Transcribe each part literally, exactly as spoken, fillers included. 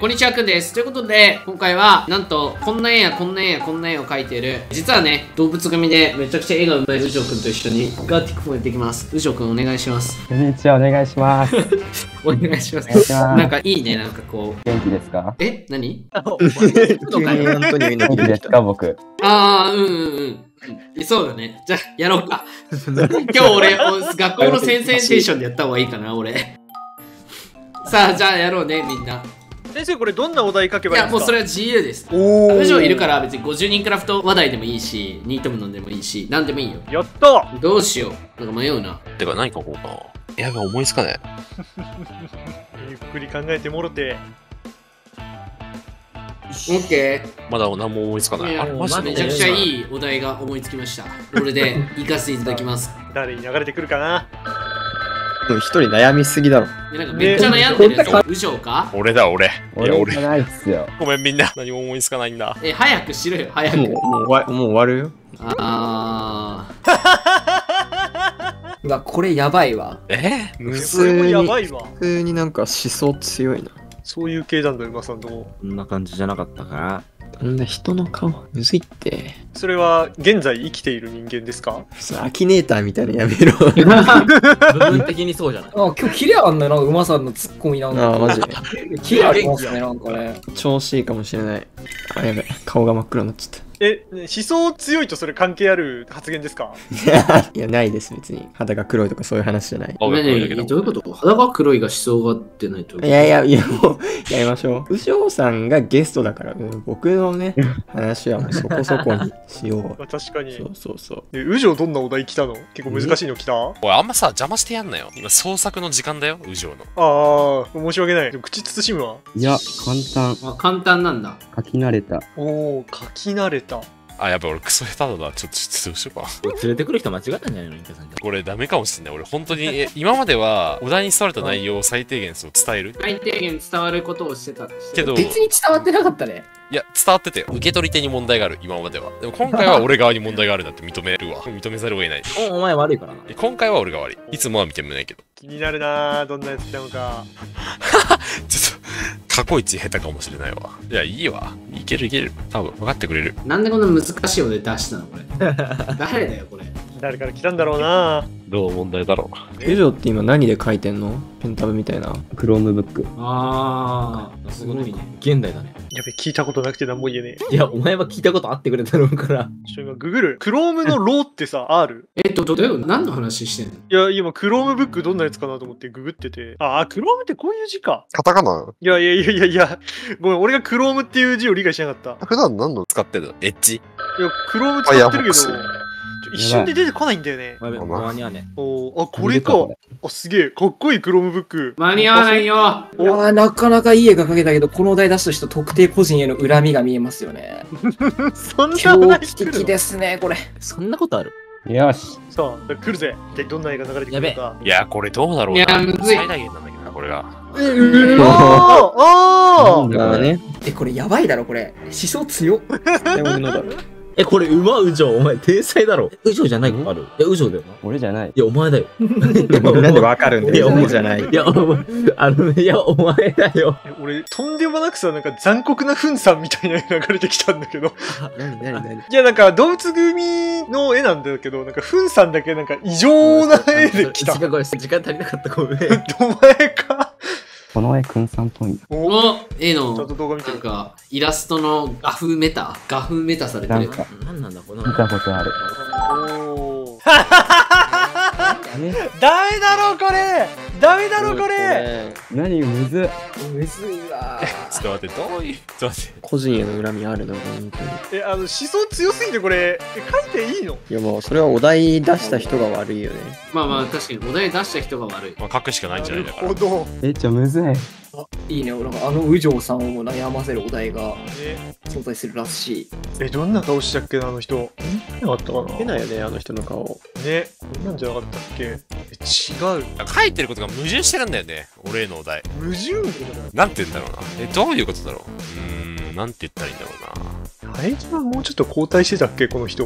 こんにちは、くんです。ということで、今回は、なんと、こんな絵やこんな絵やこんな絵を描いている、実はね、動物組でめちゃくちゃ絵がうまい宇城くんと一緒にガーティックもやっていきます。宇城くんお願いします。 こんにちは、お願いします。 お願いします。 お願いしますなんかいいね、なんかこう。 元気ですか？ え何急に本当にみんな元気ですか、僕。 あー、うんうんうん。そうだね。じゃあ、やろうか。今日俺、学校の先生テンションでやった方がいいかな、俺。さあ、じゃあやろうね、みんな。 先生、これどんなお題書けばいいですか？ いや、もうそれは自由です。 おー、 宇城いるから別にごじゅうにんクラフト話題でもいいし、ニートムノンでもいいし、なんでもいいよ。 やったどうしよう。なんか迷うな。 てか何書こうかな。やべ、思いつかない。 ゆっくり考えてもろて。 オッケまだ何も思いつかない。 ー。 あれ、マジでめちゃくちゃいいお題が思いつきました。これで行かせていただきます。 誰に流れてくるかな。 一人悩みすぎだろ。 でなんかめっちゃ悩んでるやつ、宇城か俺だ、俺。いや、俺俺じゃ。ないっすよ。 ごめん、みんな。何も思いつかないんだ。 え、早くしろよ、早く。 もうもう終わもう終わるよ。 あうわ、これやばいわ。 え普それもやばいわ。 普通になんか思想強いな。 そういう系なんだ、馬さんとも。 こんな感じじゃなかったかな。 あんな人の顔むずいって。 それは現在生きている人間ですか？ それアキネーターみたいなのやめろ。 部分的にそうじゃない。 あ、今日キレあんだよな、馬さんのツッコミなんか。 ああ、マジで。 キレありますね、なんかね。 調子いいかもしれない。あ、やべ。顔が真っ黒になっちゃっえ、思想強いとそれ関係ある発言ですか？ た。いや、ないです、別に。肌が黒いとかそういう話じゃない。 ー。ねえねえ、どういうこと肌が黒いが思想がってないと。 いやいや、いや、もう、やりましょう。右将さんがゲストだから、うん僕のね、話はもうそこそこにしよう。 まあ確かに。 そうそうそう。 え、宇城どんなお題来たの？結構難しいの来た？あおい、あんまさ、邪魔してやんなよ。今、創作の時間だよ、宇城の。 あー、申し訳ない。でも口慎むわ。 いや、簡単。 あ、簡単なんだ。 書き慣れた。 おー、書き慣れた。 あ、やべ、俺クソ下手だな。ちょっと、ちょっとどうしようか。 連れてくる人間違ったんじゃないの？インカさんじゃ。 これダメかもしんない。俺、本当に、え今までは、お題に伝われた内容を最低限そう伝える。 最低限伝わることをしてた。 けど、 別に伝わってなかったね。 いや、伝わっててよ。受け取り手に問題がある、今までは。でも今回は俺側に問題があるなって認めるわ。認めざるを得ない。 おお前悪いからな。 え今回は俺が悪い。いつもは認めないけど。 気になるなー、どんなやつ来たのか。 ちょっと、過去一下手かもしれないわ。いや、いいわ。いけるいける。多分、分かってくれる。 なんでこんな難しいお題出したのこれ。誰だよ、これ。 誰から来たんだろうな。 どう問題だろう。 以上って今何で書いてんの？ペンタブみたいな。 クロームブック。 あー、すごいね。 現代だね。 やべ、聞いたことなくて何も言えねえ。 いや、お前は聞いたことあってくれたろうから。 ちょ、今ググる。クロームのローってさ、R？ えっと、どういう何の話してんの？ いや、今、クロームブックどんなやつかなと思ってググってて。ああ、クロームってこういう字か。 カタカナいやいやいやいやいや、ごめん、俺がクロームっていう字を理解しなかった。 普段何の使ってるのエッジいや、クローム使ってるけど、ちょファイアフォッ一瞬で出てこないんだよね。 お前、間に合わね。 おーあ、これか。あ、すげえ、かっこいいクロームブック。 間に合わないよ。 いやー、なかなかいい絵が描けたけど、このお題出した人、特定個人への恨みが見えますよね。 そんな狂話気的ですね、これ。 そんなことある？ よし。 さあ、来るぜ。一体どんな絵が流れてくるのか。 いや、これどうだろうな。 いやむずい最大限なんだけどな、これが。 え、うわーあーだね。 え、これやばいだろ、これ。思想強っ。 でものだろ。 え、これ馬宇城、お前天才だろ。宇城じゃないことある？いや、宇城だよな。 俺じゃない。 いや、お前だよ。 なんでわかるんだよ。 いやお前じゃない。 いや、お前、あの、いや、お前だよ。 え俺、とんでもなくさ、なんか残酷な噴さんみたいな絵流れてきたんだけど。 何何何いや、なんか動物組の絵なんだけど、なんか噴さんだけなんか異常な絵で来た。 時間、これ、時間足りなかった、ごめん。 お前か。 この絵、くんさんっぽい。 おお絵のちゃんと動画見てる。 なんかイラストの画風メタ画風メタされてる。 なんか、 なんなんだ、この。 見たことある。 おーダメだろこれダメだろこれ何むずっ。 むずいわちょっと待って、どういう。ちょっと待って。 個人への恨みあるな、本当に。 え、あの、思想強すぎてこれ、え、書いていいの？ いやもう、それはお題出した人が悪いよね。 まあまあ確かにお題出した人が悪い。 まあ、書くしかないんじゃないだから。 ほど。 え、ちょ、むずい。 いいね、なんかあの右城さんを悩ませるお題がえ、 存在するらしい。 え、どんな顔したっけな、あの人。んなかったかな変だよね、あの人の顔。 ね、こんなんじゃなかったっけ？え、違う。 書いてることが矛盾してるんだよね。 俺へのお題。 矛盾なんて言うんだろうな。え、どういうことだろう。うーん、なんて言ったらいいんだろうな。 あいつはもうちょっと交代してたっけこの人。 い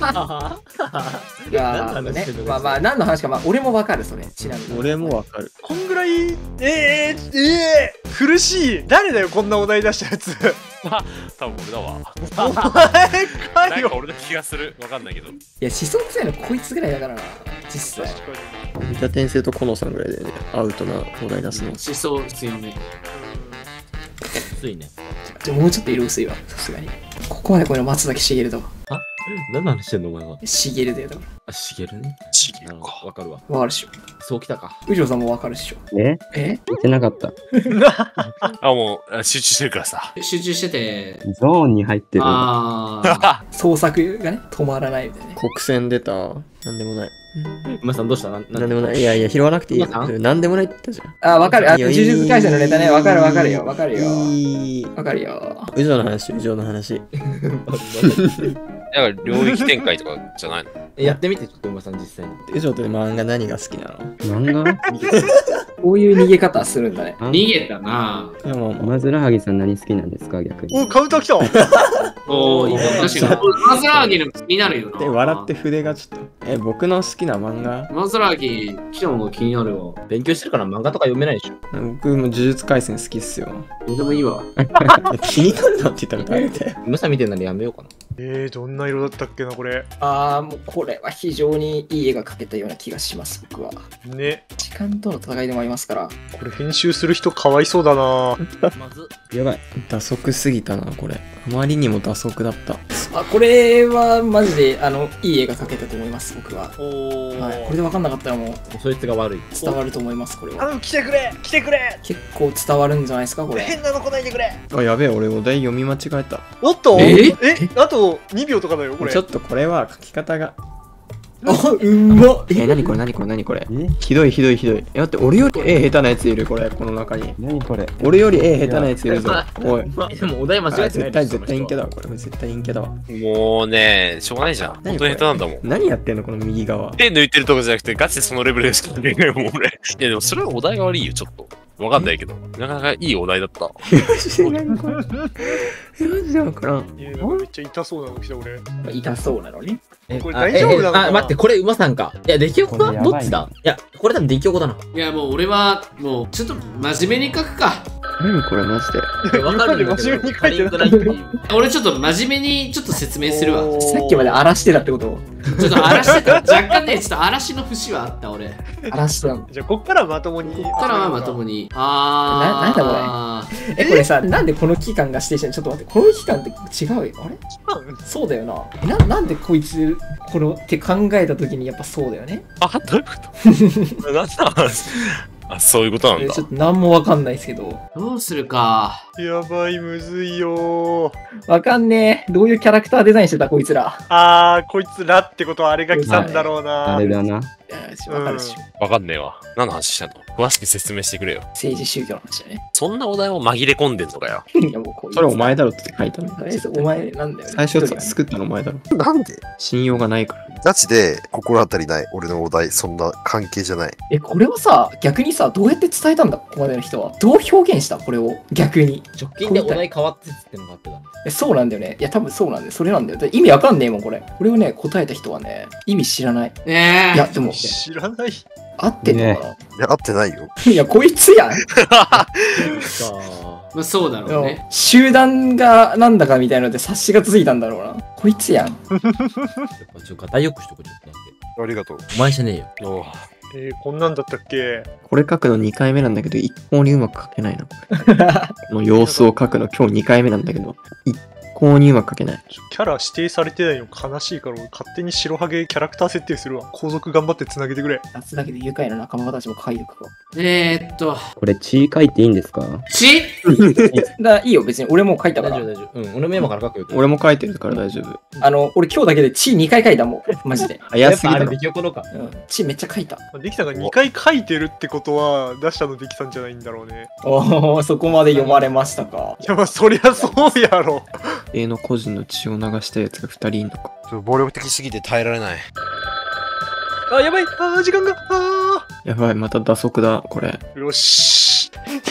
やーね、まあまあ、何の話か、まあ、俺もわかる、それ。ちなみに。 俺もわかる。 こんぐらい、えー、えー、えー、苦しい。誰だよ、こんなお題出したやつ。 多分俺だわ。 お前かよ。 なんか俺の気がする。わかんないけど。 いや、思想強いのこいつぐらいだからな、実際。 三田転生とコノさんぐらいでね、アウトなお題出すの。 思想強め。 ついね。 じゃもうちょっと色薄いわ、さすがに。ここまでこれ松崎しげるだわ。 何の話してんのお前は。 しげるでだわ。 あ、しげるね。 ちぎなるほどわかるわ。 わかるっしょ。 そうきたか。 宇治さんもわかるっしょ。 ええ見てなかった。 あ、もう、あ集中してるからさ。 集中してて、 ゾーンに入ってる。 ああ、 創作がね、止まらないみたいなね。 国選出た。なんでもない。 馬さんどうしたなんなんでもない。いやいや、拾わなくていいよ。 今さなんでもないって言ったじゃん。 あ、わかる。あ、 いや呪術廻戦のネタね。わかるわかるよ。わかるよ。 いい。 わかるよ。 宇宙の話、宇宙の話。 だから領域展開とかじゃないの？ やってみて、ちょっと馬さん実際に。 宇宙って漫画何が好きなの？ 漫画こういう逃げ方するんだね。 あ逃げたな。 いやもう、 マズラハギさん何好きなんですか逆に。 お、カウンター来た。 おお、確かに。マズラーギの気になるよな。 で、笑って筆がちょっと。え、僕の好きな漫画マズラーギ、来たのが気になるわ。 勉強してるから漫画とか読めないでしょ。 僕も呪術廻戦好きっすよ。 どうでもいいわ。 気になるなって言ったら誰だよ。 馬さん見てるならやめようかな。 えー、どんな色だったっけな、これ。 ああ、もうこれは非常にいい絵が描けたような気がします、僕は。 ね。 時間との戦いでもありますから。 これ編集する人かわいそうだな。 まず、 やばい。 打足すぎたな、これ。あまりにも打足だった。 あ、これはマジで、あの、いい絵が描けたと思います、僕は。 おー。 はい。これで分かんなかったらもうそいつが悪い。 伝わると思います、これは。 頼む、来てくれ来てくれ結構伝わるんじゃないですか、これ。 変なの来ないでくれ。 あ、やべえ、俺お題読み間違えた。 おっとええあとにびょうとかだよ、これ。 ちょっとこれは書き方が。 あ、うんまっ。 え、なにこれなにこれなにこれえひどいひどいひどい。え、待って、俺より絵下手なやついる、これ、この中に。 何これ。 俺より絵下手なやついるぞ。おい。 でもお題間違えてない絶対絶対陰キャだわ、これ。絶対陰キャだわ。 もうね、しょうがないじゃん。本当に下手なんだもん。 何やってんの、この右側。 手抜いてるとかじゃなくて、ガチでそのレベルでしかできないもん、俺。いや、でもそれはお題が悪いよ、ちょっと。わかんないけど。なかなかいいお題だった。 マジで何これ。え、マジでわからん。 いや、なんかめっちゃ痛そうなの来た、俺。 痛そうなのに。 これあ大丈夫なのかなええあ、待って、これ馬さんか。いや、出来横かこれやばいどっちだいや、これ多分出来横だな。 いや、もう俺は、もう、ちょっと真面目に書くか。 何これ、マジで。 わかるんだけど、 真面目に書いてない足りんくないっていう。 俺ちょっと真面目にちょっと説明するわ。 おーさっきまで荒らしてたってことちょっと荒らしてた。若干ね、ちょっと荒らしの節はあった、俺。こ荒らしてたの。 じゃあ、こっからまともに。 っからはまともに。あー。 ななんだこれえ、これさ、なんでこの期間が指定してんのちょっと待って、この期間って違うよ。あれそうだよな。えななんでこいつ、このって考えたときにやっぱそうだよね。 あ、どういうことなんだあ、そういうことなんだえちょ。っと何もわかんないですけど。 どうするか。 やばい、むずいよー。 わかんねえ。どういうキャラクターデザインしてたこいつら。 あー、こいつらってことはあれが来たんだろうな。 あれだな。 いやわかるっしょ。 わかんねえわ。何の話したの詳しく説明してくれよ。 政治宗教の話だね。 そんなお題も紛れ込んでんのかよ。 いやもうこういうそれお前だろって書いたの。 とりあえずお前なんだよね。 最初一人がね作ったのお前だろ。 なんで信用がないから。 ガチで心当たりない俺のお題、そんな関係じゃない。 え、これをさ、逆にさ、どうやって伝えたんだここまでの人は。どう表現したこれを。逆に。 直近でお題変わってっつってのがあってた。 え、そうなんだよね。いや、多分そうなんだよ。それなんだよ。だって意味わかんねえもん、これ。これをね、答えた人はね、意味知らない。 ねえ。 いや、でも、 知らない。 合ってんのかな、 いや、合ってないよ。 いや、こいつやん。 まあ、そうだろうね。 集団がなんだかみたいなので察しがついたんだろうな。こいつやん。 やっぱちょっと肩よくしとこうちょっとだって。 ありがとう。 お前じゃねえよ。 おうえー、こんなんだったっけ。 これ書くのにかいめなんだけど、一向にうまく書けないな。これこの様子を書くの今日にかいめなんだけど、一向にうまく書けない。 キャラ指定されてないの悲しいから俺勝手に白ハゲキャラクター設定するわ。後続頑張って繋げてくれ。 夏だけで愉快な仲間たちも書いてくわ。 えー、っと、 これ血書いていいんですか？ ちだいいよ、別に俺もう書いたから大丈夫。大丈夫。うん、俺も今から書くよ。 俺も書いてるから大丈夫。 あの、俺今日だけで血にかい書いたもん。マジで。 早すぎだろやっぱあれ出。来横のか。 うん。血めっちゃ書いた。 できたがにかい書いてるってことは出したのできたんじゃないんだろうね。 おー、そこまで読まれましたか。 いやまあそりゃそうやろ。 A の個人の血を流したやつがふたりいんのか。 ちょっと暴力的すぎて耐えられない。 あ、やばい。あー、時間が。あー。 やばい、また打足だ、これ。 よし。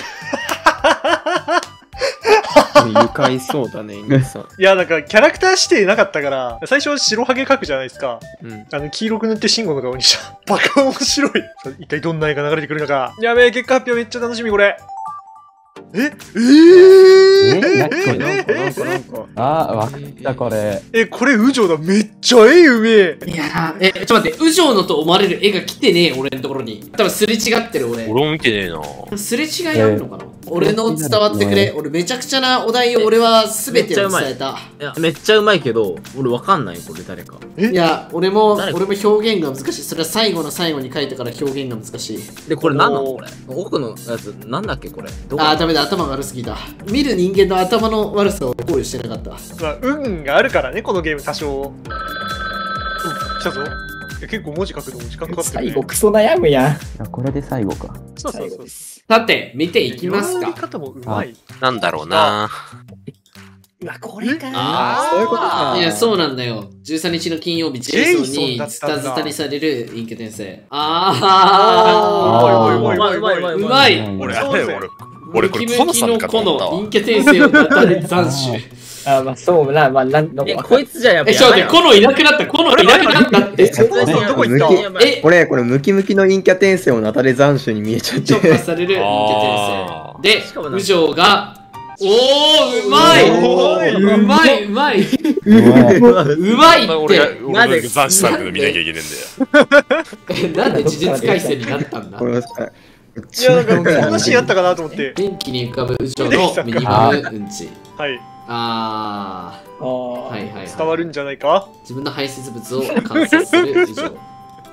愉快そうだね、イングさん。 いや、なんかキャラクター指定なかったから、最初は白ハゲ描くじゃないですか。 うん。 あの、黄色く塗って慎吾の顔にした。バカ面白い。一体どんな絵が流れてくるのか。やべえ、結果発表めっちゃ楽しみ、これ。ええー、 えなんかこれなんか、なんか、なんか。 あー、わかった、これ。 え、これ、ウジョだ。めっちゃ絵うめえ。 いやー、え、ちょっと待って、ウジョウのと思われる絵が来てねえ、俺のところに。多分すれ違ってる、俺。 俺も見てねえな。 すれ違いあるのかな、俺の伝わってくれ。俺めちゃくちゃなお題を俺は全てを伝えた。 いや、めっちゃうまいけど、俺わかんない、これ誰か。 えいや、俺も、 誰俺も表現が難しい。それは最後の最後に書いてから表現が難しい。 で、これ何なのこれ。奥のやつ、なんだっけこれ。どこあー、ダメだ、頭が悪すぎた。見る人間の頭の悪さを考慮してなかった。 まあ、運があるからね、このゲーム多少。うん、来たぞ。いや結構文字書くのも時間かかってる、ね。 最後クソ悩むやん。 あこれで最後か。 そうそうそう最後で。す。 さて、見ていきますか。 色の塗り方もうまい。 なんだろうな。 うわ、これか。 あそういうことかいや、そうなんだよ。じゅうさんにちの金曜日、ジェイソンにジェイソンだっズたんだタズタにされる陰キャ転生。 ああー、うまいうまいうまいうまいううまい俺、あそうですねれ俺、俺これコノさんかと思ったわ。 陰キャ転生をナタで斬首。 あ、まあそうな、まあなんなんえ、 か。 こいつじゃやっぱえ、ちょっと待って、コノいなくなった、コノいなくなったって。 どこ行ったえ、 これ、これ、ムキムキの陰キャ転生をナタで斬首に見えちゃっ超過て。 される陰キあャ転生。でしかも、なんかウジョウが、おー、うまいおーうまいうまいううまいっ俺が、 て俺が斬首されてるの見なきゃいけねえんだよ。 えなんで呪術廻戦になったんだこれはさ、 いや、なんか、こんなシーンあったかなと思って。 元気に浮かぶウジョウのミニマムうんち。 はい。 あー、 ああ、 はいはい、 伝わるんじゃないか。 自分の排泄物を観察するウジョウ。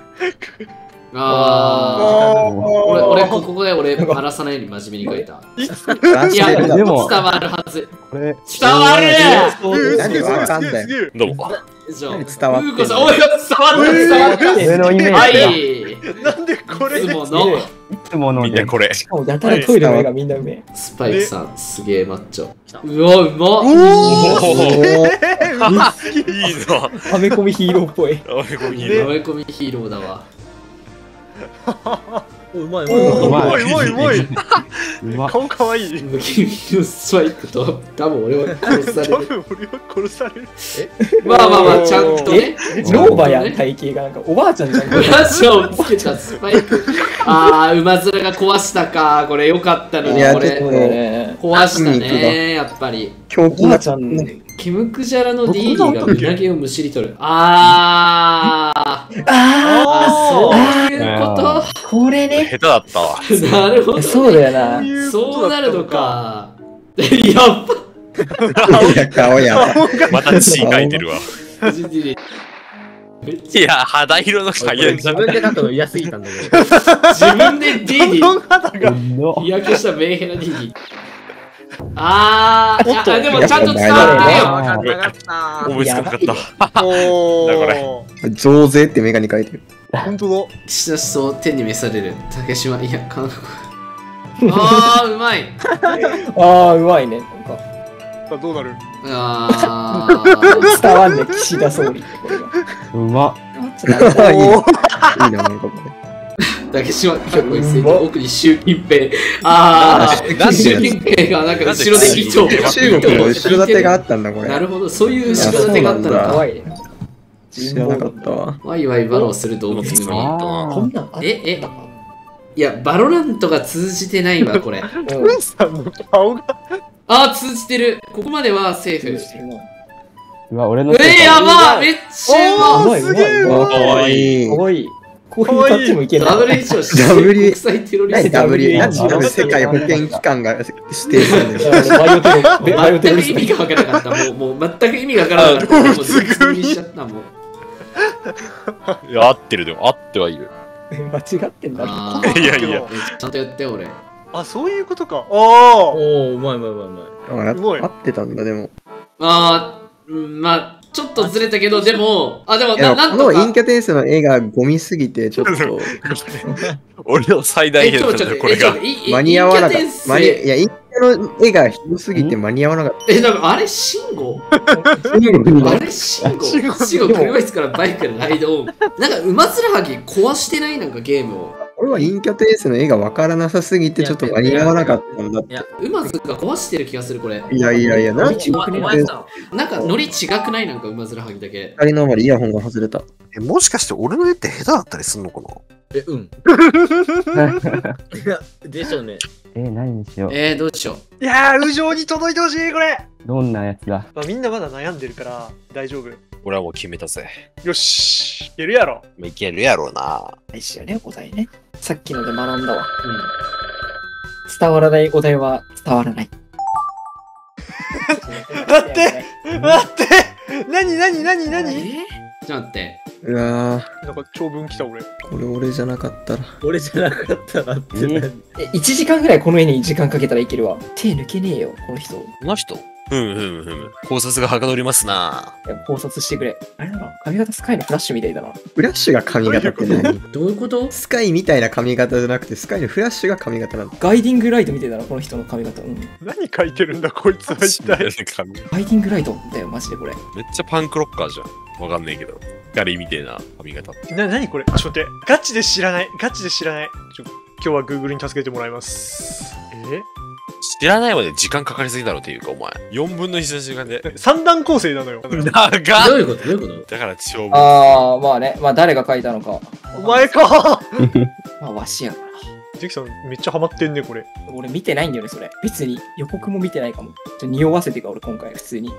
あー、俺、俺、ここで俺、荒らさないように真面目に書いた。いや、 で伝もわるはず。 これ、 伝わるなんでわかんないすげえすげえどうも。 ウジョウ。 何伝わってんのうーこさん、おい、伝わった、伝わった。 上のイメージが、 はい。 なんでこれいつものいつものでみんな、これ。 しかもやたらトイレの絵がみんなうめえ。 スパイクさん、すげえマッチョ。うわ、うまっ。 おいいぞ。 アメコミヒーローっぽい。 おい、ごめん、いいアぞ。 メコミヒーローだわ。 うまい、うおまい。 ーうまいうまいうまい。 うまっ。 顔かわいい。 ムキムキのスパイクと、多分俺は殺さ多れる。 分俺は殺される。 まあまあまあ、ちゃんとね。 老婆やん、体型がなんかおばあちゃんじゃん。これブラシをつけたスパイク。ああ、馬面が壊したか。これよかったのに、 いやこれちょっと。 ね壊した筋肉がね、やっぱり。 お狂気なばあちゃん、 ケムクジャラの ディーディがうなぎをむしり取る。あー。 ああ、そういうこあ、これね。 下手だったわ。 となるほど。 そうだよな。 そうなるのか。やっぱ。 いや、顔やば。 また血書いてるわ。 めっちゃいや、肌色の加減じゃん。 自分で書くの嫌すぎたんだけど。 自分で ディーディ肌が。 日焼けしたメンヘラ ディーディあー、いやでもちゃんと伝やわったよ。 わかった、わかった。 思いつかなかった。 おだこー。 増税ってメガに書いてる。 本当だ。 岸田思想天に召される竹島いや韓国あーうまいああ、うまいね。なんかさあどうなる。 あー伝わんね、岸田総理ってこれが。 うまっ。 ちょっとなんかいいいいな、なんかこれ。 竹島結構一斉に奥に習近平ああ習近平がなんか後ろで議長中国の後ろ盾があったんだ、これ。 なるほどそういう後ろ盾があったのか怖いね。 知らなかったわ。 ワイワイバロをする動物組あこんなんあっええいやバロラントが通じてないわこれたうんウンさんの顔が。 あー通じてるここまではセーフうわ、俺のえー、やばめっちゃうまうまいうまいうまい。 かわいい。 かわいい。こういうタッチもいけない。 ダブリューエイチオーダブリュー国際テロリス何トダブリューダ何ブリュー世界保健機関が指定したんだよ。 バイオテロ、バイオテロリスト全く意味がわからなかった。もう、もう全く意味がわからなかった。もう絶望にしちゃったもん。 いや、合ってるでも、合ってはいる。 間違ってんだろ。 あーいやいや。 ちゃんとやってよ、俺。 あ、そういうことか。ああ。 おー、うまいうまいうまいうまい。 あすごい合ってたんだ、でも。 あー、うんまあ、ちょっとずれたけど、でも、あ、でも、 いや、 ななんこの陰とか。 キャ転生の絵がゴミすぎて、ちょっと俺の最大え、 限なんだよ、 ちょっと待って、 これがえちょっと。待っていい間に合わなか陰キャった。間に転生いや、陰キャの絵がひどすぎて間に合わなかっえ、なんか、あれ、シンゴた。 あれ、シンゴシンゴシンゴ車椅子からバイクでライドオン。なんか、馬面はぎ壊してないなんかゲームを。 俺は陰キャテースの絵がわからなさすぎてちょっと間に合わなかったんだって。 いや、 うまずが壊してる気がする、これ。 いやいやいや、なんおちゅう前お前さ、なんかノリ違くないなんかうまずらはぎだけ。 二人のまでイヤホンが外れた。 え、もしかして俺の絵って下手だったりすんのかな？ え、うん。いや、でしょうね。 えー、何にしよう。 えー、どうしよいやー、無情に届いてほしい、これ。 どんなやつだ。 まあ、みんなまだ悩んでるから大丈夫。 俺はもう決めたぜ。 よし、いけるやろ。 いけるやろうな。 大事よね、お題ね。さっきので学んだわ。うん。伝わらないお題は伝わらない。 待って待って何何何何う。えー、ちょっと待って。 うわなんか長文来た俺。 ー、これ俺じゃなかったら。 俺じゃなかったらって何。 え、いちじかんぐらいこの絵に時間かけたらいけるわ。手抜けねえよ、この人。いこの人ふむふむふむ。考察がはかどりますな。 や、考察してくれ。あれだな、髪型スカイのフラッシュみたいだな。 フラッシュが髪型って何？ どういうこと？ スカイみたいな髪型じゃなくて、スカイのフラッシュが髪型なの。 ガイディングライトみたいだな、この人の髪型。うん。 何書いてるんだこいつは一体。 ガイディングライトだよ、マジでこれ。 めっちゃパンクロッカーじゃん。わかんないけど。ガリみてえな髪型。 な、何これちょっと待って。ガチで知らない。ガチで知らない。ちょ今日は Google に助けてもらいます。え知らないまで時間かかりすぎだろっていうか、お前。よんぶんのいちの時間で。 三段構成なのよ。 長っどういうことどういうこと？ だから超分。 あー、まあね。まあ誰が書いたのか。 お前かまあわしやから。 ジェキさんめっちゃハマってんねこれ。 俺見てないんだよね、それ。別に予告も見てないかも。ちょっと匂わせてか、俺今回、普通に。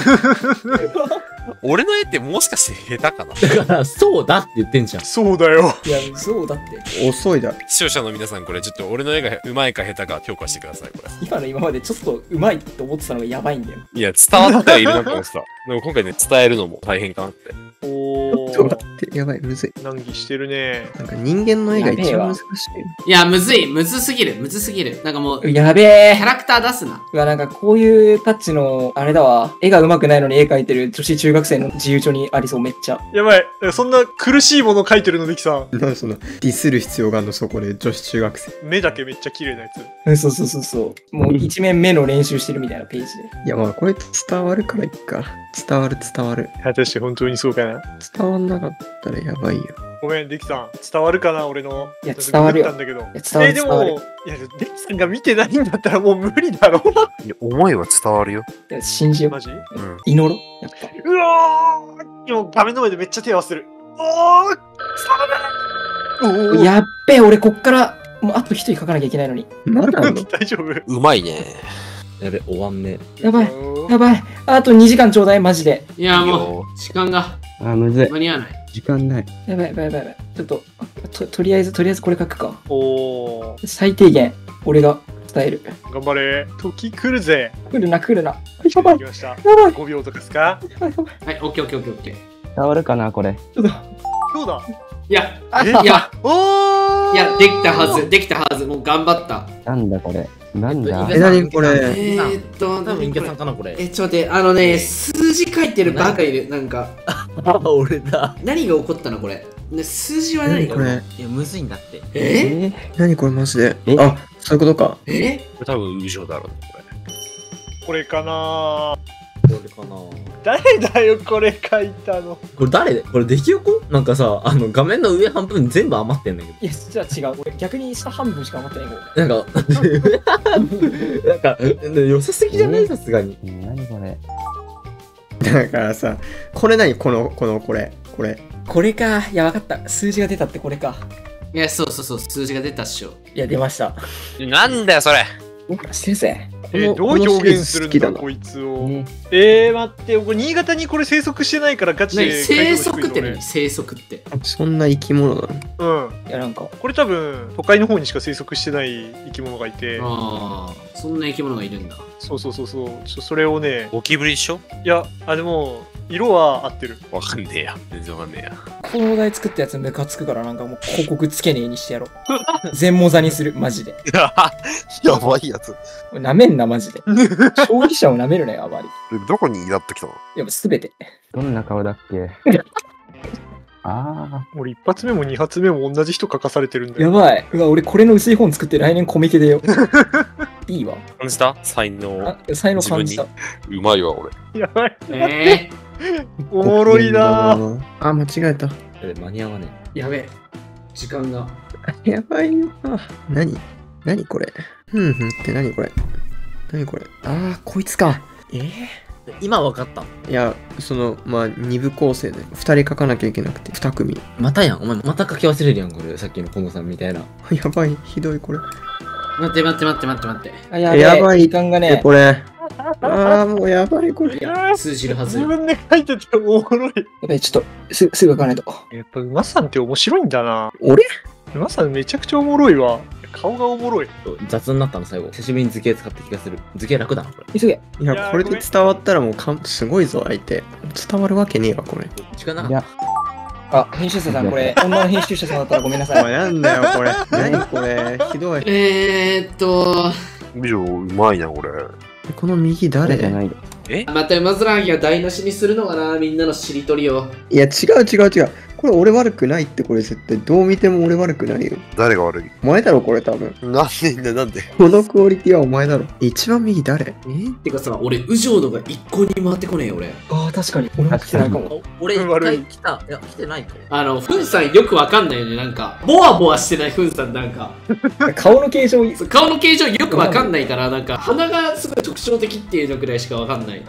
俺の絵ってもしかして下手かな。 だから、そうだって言ってんじゃん。 そうだよ。 いや、そうだって。 遅いだろ。 視聴者の皆さん、これちょっと俺の絵が上手いか下手か評価してください、これ。 今の今までちょっとうまいって思ってたのがやばいんだよ。 いや、伝わってはいるなと思ってた。でも今回ね、伝えるのも大変かなって。 おちょっとー。 待って、やばい、むずい。 難儀してるね。 なんか人間の絵が一番難しい。 いや、むずい、むずすぎる、むずすぎる。なんかもう、キやべえャラクター出すな。 うわ、なんかこういうタッチの、あれだわ。絵が上手くないのに絵描いてる女子中学生の自由帳にありそう、めっちゃ。 やばい。そんな苦しいもの書いてるのできさん。 なんでその、ディスる必要があるの、そこで女子中学生。 目だけめっちゃ綺麗なやつ。 うんそうそうそうそう。もう一面目の練習してるみたいなページで。 いや、まあ、これ伝わるからいっか。伝わる、伝わる。 果たして本当にそうかな。 伝わんなかったらやばいよ。 ごめん、デキさん。伝わるかな俺の。 いや伝わるよググったんだけど。 いや伝わるえ、で伝わるも、いや、デキさんが見てないんだったらもう無理だろ。 いや、思いは伝わるよ。 いや信じよう。 マジうん。 祈ろう。やっぱ。 うわー今画面の前でめっちゃ手合わせてる。おー伝わるおーやっべえ、俺こっから、もうあと一人書かなきゃいけないのに。 まだあんの大丈夫うまいね。 やべ、終わんね。 やばい、やばい。あとにじかんちょうだい、マジで。 いや、もう、時間があー、むずい。 間に合わない。 時間ない。 やばいやばいやばいやばい。ちょっと、と、とりあえず、とりあえずこれ書くか。 おー最低限、俺が伝える。 頑張れ。時来るぜ。 来るな、来るな。やばい、 来ました。 やばい、 ごびょうとかですかやばい、やばい。 はい、オッケーオッケーオッケーオッケー。 伝わるかな、これ。 ちょっと、 今日だ。 いや、 えいや、 おーいや、できたはず、できたはず、もう頑張った。 なんだ、これ。なんだえ、何これ。 えーっと、 多分、インキャさん何こかな、これ。 れえ、ちょっと待って、あのね、数字書いてるバカいる。なんか、 あ、俺だ。 何が起こったのこれ。ね、数字は何これ。 いや、むずいんだって。 え何これマジで。 えあ、そういうことか。 えこれ多分、無情だろうね、これ。 これかなこれかな。 誰だよ、これ書いたの。 これ誰でこれ出来横なんかさ、あの、画面の上半分全部余ってんだけど。 いや、じゃあ違う。俺逆に下半分しか余ってないもん。 なんか、なんか、良さすぎじゃないさすがに。 うん何これ。 だからさ、これ何この、この、これ。これ。 これか。いや、わかった。数字が出たってこれか。 いや、そうそうそう、数字が出たっしょ。 いや、出ました。 なんだよ、それ。 先生。 えー、どう表現するんだ、こいつを。 ねえー、待って、これ新潟にこれ生息してないからガチ何で。 生息って何生息って。 そんな生き物なの？ うん。 いや、なんか。 これ多分、都会の方にしか生息してない生き物がいて。 ああ、そんな生き物がいるんだ。 そうそうそうそう。ちょそれをね、 ゴキブリでしょいや、あ、でも、色は合ってる。 わかんねえや。全然わかんねえや。 このお題作ったやつムカつくからなんかもう広告つけねえにしてやろう。全モザにする、マジで。 やばいやつ。 なめんな、マジで。消費者をなめるなよ、あまり。 どこにイラっときたの？ いや、すべて。 どんな顔だっけあ俺一発目も二発目も同じ人書かされてるんだよ。 やばい。うわ、俺これの薄い本作って来年コミケでよ。いいわ。 感じた才能。 あ、才能感じた。 うまいわ、俺。 やばい。 えおもろいなぁ。 あ、間違えた。 え間に合わねー、やべえ。時間が。 やばいな。何何これ。ふんふんって何これ。何これ。あー、こいつか。えー、 今わかった。 いや、その、まあ、二部構成でふたり書かなきゃいけなくて、に組。 またやん。お前また書き忘れるやん、これ。さっきのコンゴさんみたいな。 やばい、ひどいこれ。 待って待って待って待って待って。 あ、やべえ。 やばい時間がえ、 ね。 これ。ああ、もうやばいこれ。 いや、通じるはず自。分で書いてておもろい。 やべえ、ちょっと、すすぐ行かないと。 やっぱ馬さんって面白いんだな。 俺馬さんめちゃくちゃおもろいわ。顔がおもろい。 雑になったの最後。久しぶりに図形使った気がする。図形楽だな、これ。 急げ。 いや、これで伝わったらもうかん、すごいぞ、相手。伝わるわけねえわ、これ。 時間なかっいや、 あ、編集者さん、これ、女の編集者さんだったらごめんなさい。 おい、なんだよ、これ。何これ。ひどい。 えーっと、 以上、うまいな、これ。 この右誰じゃないよ。 また馬面が台無しにするのかな、みんなのしりとりを。 いや、違う違う違う。これ俺悪くないって、これ絶対。どう見ても俺悪くないよ。 誰が悪いお前だろ、これ多分。 なんでんだ、なんでこのクオリティはお前だろ。一番右誰えてかさ、俺、右上のが一向に回ってこねえよ、俺。 ああ、確かに。俺も来てないかも。 た。俺一悪い回来た。いや、来てないかも。 あの、ふんさんよくわかんないよね、なんか。ボワボワしてないふんさん、なんか。 顔の形状、 そう顔の形状よくわかんないから、なんか、鼻がすごい特徴的っていうのくらいしかわかんない。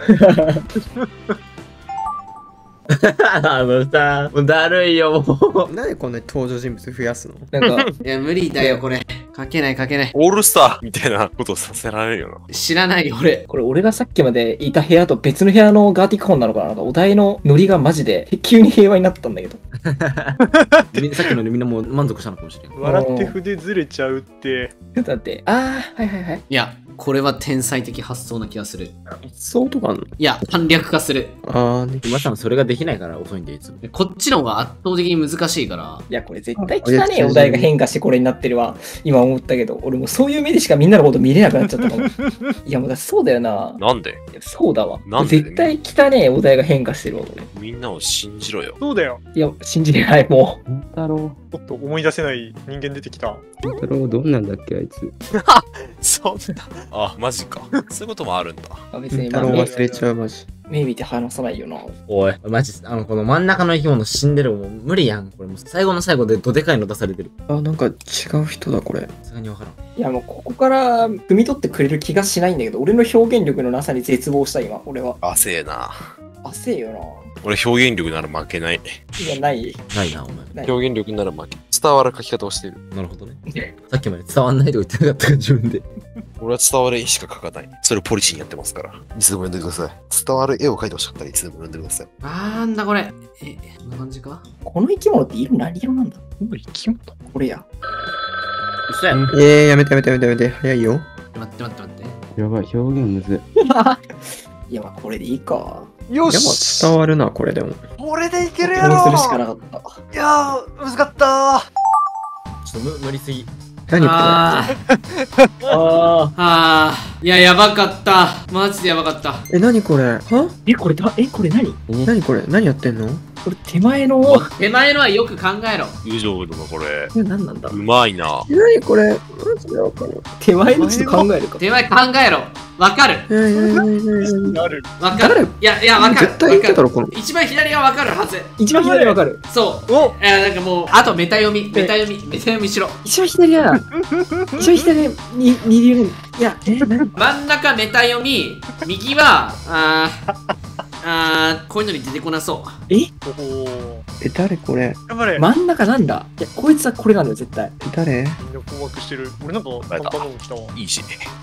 あのさ、もうだるいよ、もう。 なんでこんなに登場人物増やすのなんか、 いや、無理だよ、これ。書けない書けない。 オールスターみたいなことをさせられるよな。 知らないよ、俺。 これ俺がさっきまでいた部屋と別の部屋のガーティックホンなのかな。なんかお題のノリがマジで急に平和になったんだけど。 みんなさっきのでみんなもう満足したのかもしれん。 笑って筆ずれちゃうって。 ちょっと待って。ああ、はいはいはい。 いや、これは天才的発想な気がする。 そうとかあんのいや、簡略化する。 あーね。 今さんそれができないから遅いんで、いつも。 こっちの方が圧倒的に難しいから。 いや、これ絶対汚ねえお題が変化してこれになってるわ。今思ったけど、俺もそういう目でしかみんなのこと見れなくなっちゃったかも。いや、もうだそうだよな。 なんでいやそうだわ。 なんで絶対汚ねえお題が変化してるわ、これ。 みんなを信じろよ。 そうだよ。 いや、信じれない、もう。 金太郎。 おっと思い出せない人間出てきた。 金太郎どんなんだっけ、あいつ。 そんな。あ、マジか。そういうこともあるんだ。 あ別に、 太郎まあ、目忘れちゃう、マジ。 目見て話さないよな。 おい、マジ、あの、この真ん中の生き物死んでるもう無理やん。これもう最後の最後でどでかいの出されてる。 あ、なんか違う人だ、これ。 さすがにわからん。 いや、もうここから汲み取ってくれる気がしないんだけど、俺の表現力のなさに絶望した今、俺は。 汗えな。 焦えよな。 俺表現力なら負けない。 いや、ない。 ないな、お前。 ない表現力なら負け。伝わる書き方をしてる。 なるほどね。さっきまで伝わんないとか言ってなかったから自分で。 俺は伝わる絵しか描かない。それをポリシーにやってますから。いつでも読んでください。伝わる絵を描いてほしかったらいつでも読んでください。 なんだこれ。え、こんな感じかこの生き物って色何色なんだ？ この生き物これや。 嘘やん。 えー、やめてやめてやめてやめて。早いよ。 待って待って待って。 やばい、表現むず。 いや、まあこれでいいか。 よでもし伝わるな、これでも。 これでいけるやこれにするしかろなかった。 いやー、難かったちょっと無無理すぎ。 何これあーああ。 あー。いや、やばかった。マジでやばかった。 え、何これはえ、これだ、え、これ何？ 何これ何やってんのこれ手前の、 手前のはよく考えろ。 友情のこれ。 これ何なんだうまいな。 え何これマジでわかる。 手前のちょっと考えるか。 手前考えろ。わかる。 いやいやいやいやいやある。 わかる。いや、いや、わかる。 絶対言ってたろ、 わかこの。 る一番左はわかるはず。 一番左わかる。 そう。 おいや、なんかもう、あとメタ読み、メタ読み、メタ読みしろ。 一番左やな。一番左に、二流いや、え、何？ 真ん中メタ読み、右は、あー、あー、こういうのに出てこなそう。 えおおえ、誰これ頑張れ。 真ん中なんだ？いや、こいつはこれなんだよ、絶対。 え誰みんな困惑してる。俺なんか簡単なの来たわ。 いいし。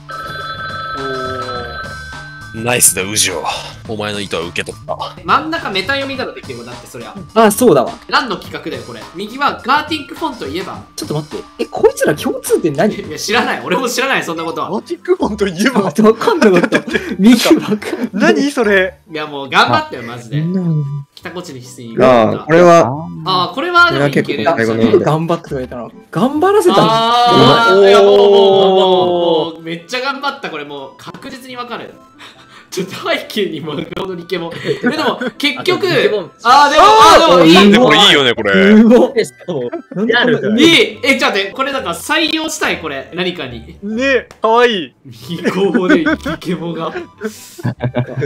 おナイスだ、ウジオ。お前の意図は受け取った。 真ん中メタ読みだろ、できれば。だってそりゃ。 あ、そうだわ。 何の企画だよ、これ。右はガーティンクフォンといえば。 ちょっと待って。え、こいつら共通点何？ いや、知らない。俺も知らない、そんなことは。 ー。アーティックフォンといえば待って、わかんなかった。右わかんない。 何それいや、もう頑張ったよ、マジで。 うん北こっちに必須に。 ああ、これは、 ああ、これはでもいける。 これは結構最後の方で頑張ってくれたな。頑張らせたの。 ああ、 おーいやもうもうもうもうもうめっちゃ頑張った、これもう確実にわかる。ちょっと背景に真顔のリケモン。えでも結局、ああ、でも、ああ、でもいい。 でもいいよね、これ。 うごえ、しかも、 なんでこんないい。え、ちょっと待って、これだから採用したい、これ。何かに。 ねえ、かわいい。 右後でリケモンが。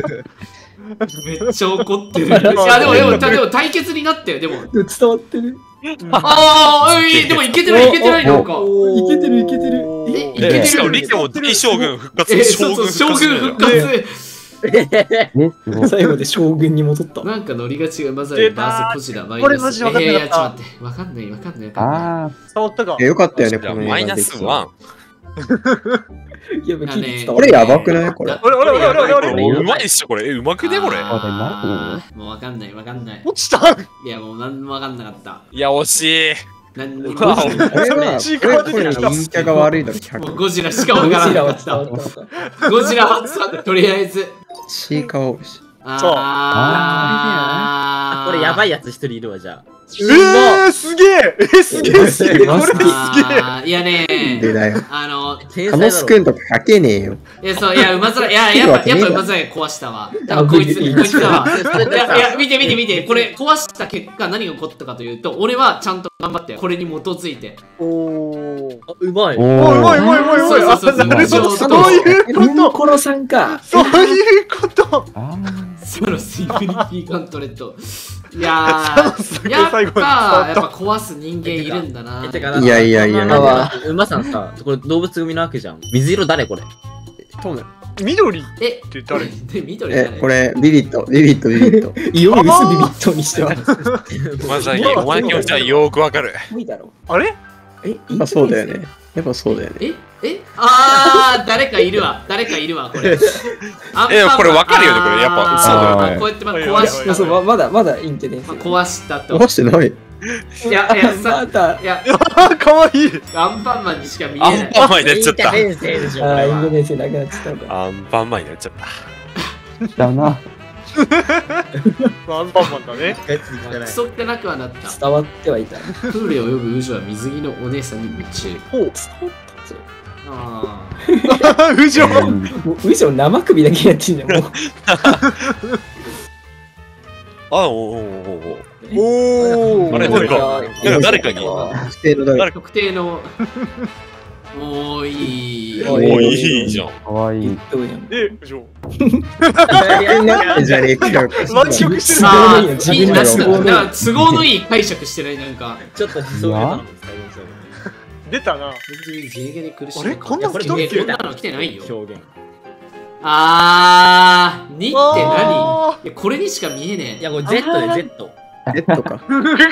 めっちゃ怒ってる。いや、でも、でも、でも対決になったよ、でも。 伝わってる。 ああ、え、でもいけてない、いけてない、なんか。 いけてるいけてる。 え、いけてる。 しかもリケも D 将軍復活。 え、そうそう、将軍復活。 え、すごい。 最後で将軍に戻った。 なんかノリが違う。まずはバースコジラマイナス。 これマジわかんなかったえーいや、ちょっと待って。わかんない、わかんない、わかんない。 ああ、 触ったか。 よかったよね、この映画マイナスワン。 いや、聞いてきた。 これやばくないこれ。 あれあれあれあれあれあれうまいっしょ、これ。え、うまくね、これ。 あーもうわかんない、わかんない。 落ちた。 いや、もうなんもわかんなかった。 いや、惜しい。 なんにもうわこれは、これ、これ、陰キャが悪いだろ、ひゃく。 もうゴジラしかわからゴジラはなかっ伝わった。 た。ゴジラは伝わった、とりあえず。 シーカワおし。 そうあーこれやばいやつ一人いるわ、じゃあ。 えー、すげええ、すげえすげえこれすげえあーいやねでだよ。 あの、 カノスくんとか書けねえよ。 いや、そう、いや、馬面、いや、やっぱ、やっぱ馬面壊したわ。だからこいつ、こいつだわ。いや、いや、見て見て見て、これ壊した結果何が起こったかというと、俺はちゃんと頑張って、これに基づいて。 おーうまい。 おおいうまいうー。 まいうまいうまい。 そうそうそうあなるほどそうそういうミンことコロさんか。 そういうことあサノスインフィニティガントレット。いやサノスー、やっぱ、 最後に伝やわったっぱ壊す人間いるんだな。 え、てか、 いやいやいやいやや。馬さんさ、これ動物組なわけじゃん。水色誰これ？ 緑え、 って誰で、緑え、これ、ビビット、ビビット、ビビット。 いよいよ薄ビビットにしては。 まずは、お前の気持ちはよーくわかる。 いいだろ。 あれえ、 やっぱそうだよね。やっぱそうだよね。 ええあー、誰かいるわ。誰かいるわ、これ。アンパンマンえこれわかるよねこれやっぱそうだよねあーこうやってまあ壊しそうた。 そう、ままだ、まだいいんでね。 まあ壊したと。 壊してない。 いや、いや、さま、だ、 いや、 あかわいいアンパンマンにしか見えない。 アンパンマンになっちゃった。 先生でしょ、こあー、インれはド。ネシアなくなっちゃったのか。 アンパンマンになっちゃった。 ー、だな。 アンパンマンだねクソってなくはなった。 伝わってはいた。 プールへ泳ぐウジョは水着のお姉さんに夢中。 ほうあうじょうんもう、むしろ生首だけやってんじゃん、もう。 あ、おおおおおーあれ誰かなんか誰かに不定の誰あ、特定の。おーいい。 おおーいいじゃん。 かわいい。 どうやん。 えうじょになってんじゃねえかよ。 満足してるあー、 自いいなしだ。 分の都合のいいだから都合のいい解釈してない、なんか。 ちょっと自走入れたの最後の最後出たな別にゲーゲーで苦しい。 あれこんなの来たっけえこんなの来てないよ。 表現。 あー、にって何あいや、これにしか見えねえ。 いや、これ Z で Z。 レッドか。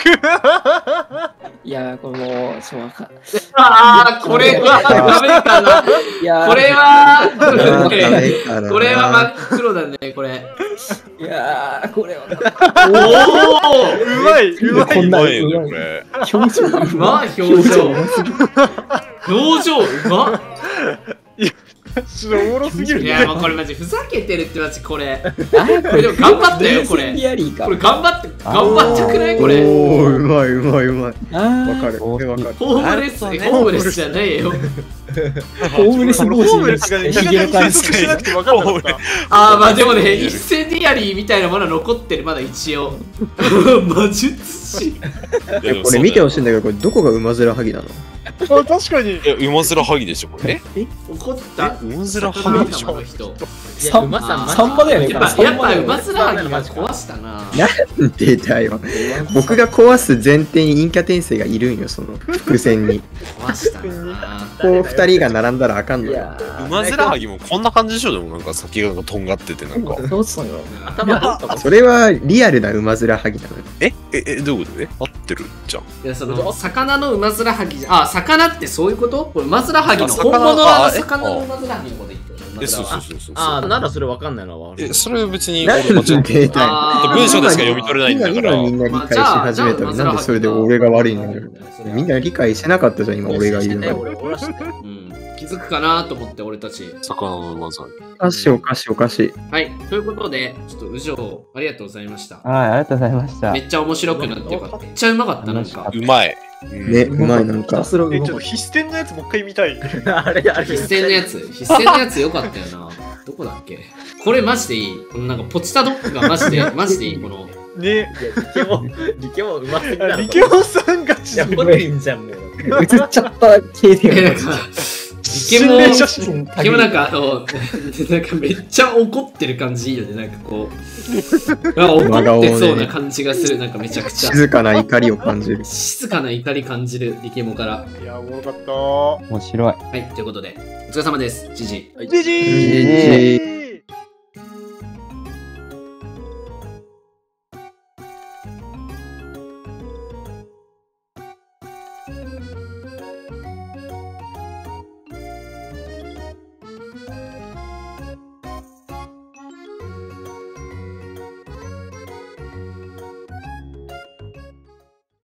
いやー、これもう、そうわかんあー、これはダメかな。 いやーこれは、 ダメかなこれは真っ黒だね、これ。 いやー、これは。 おうまいうまいこんなうまいよねこれ。 表情ーうまい表情。表情うまっ。 ちょっとおもろすぎるねいや、もうこれマジふざけてるってマジこれ。これでも頑張ったよ、これ。 リアリーかこれ頑張って、頑張ってくないこれ。 おー、うまいうまいうまい。 あわかる。 おーこれわかる。 ホームレス、ホームレスじゃないよ。 ーホームレス帽子ホームレスがねひげの感じ意識しなくて分かんなかったあー、まあでもね、一斉ディアリーみたいなものは残ってる、まだ一応。魔術師。 これ見てほしいんい。 だけど、これどこが馬面ハギなの？ あ確かにえ、馬面ハギでしょ、これ。え怒った。 馬面ハギでしょ。 の人。 サン馬さんマジサンマだよね、 やっぱ、 これやっぱ、馬面馬ハギが壊したな。 なんでだよ。僕が壊す前提に陰キャ転生がいるんよ、その伏線に。 壊したな。 こう二人が並んだらあかんのよ。 いやー馬面ハギもこんな感じでしょ、でもなんか先がとんがっててなんか。 どうすんよ。 頭どっかそれはリアルな馬面ハギなのよ。 ええ、え、どういうことえ合ってるじゃん。 いや、その、魚の馬面ハギじゃ、あ、魚ってそういうことこれ馬面ハギのあ本物のあのあえ魚の馬面ハギのこと言ってる。 え、そうそうそうそう。 ああ、ならそれわかんないな。わかるえ、それ別になん俺間違ってでだよ。 あー文章でしか読み取れないんだから今今みんな理解し始めたのになんでそれで俺が悪いんだよ。みんな理解してなかったじゃん、今俺が言うの。 俺俺は知ってるうん。気づくかなと思って、俺たち。 魚の馬面ハギ。 おかしいおかしいおかしい。 はい。ということで、ちょっと、うじょう、ありがとうございました。 はい、ありがとうございましため。っちゃ面白くなってよかった。めっちゃうまかった、なんか。 うまい。うんね、うまいなんか。 スロえちょっと必戦のやつもう一回見たいあれ、あれ。 必戦のやつ。必戦のやつよかったよな。どこだっけこれマジでいい。このなんかポチタドッグがマジで、マジでいい。この。 ねリケモン、リケモンうますぎだろ。 リケオさんがちいや、ポリンじゃん、もう。 映っちゃった系え、 でなんか、 ケモン、 心霊写真。 リケモンなんかあの、なんかめっちゃ怒ってる感じいいよね、なんかこう。あ怒ってそうな感じがする、なんかめちゃくちゃ。 静かな怒りを感じる。 静かな怒り感じる、リケモンから。 いや、おもろかった。 面白い。 はい、ということで、お疲れ様です、ジジ。 ジジー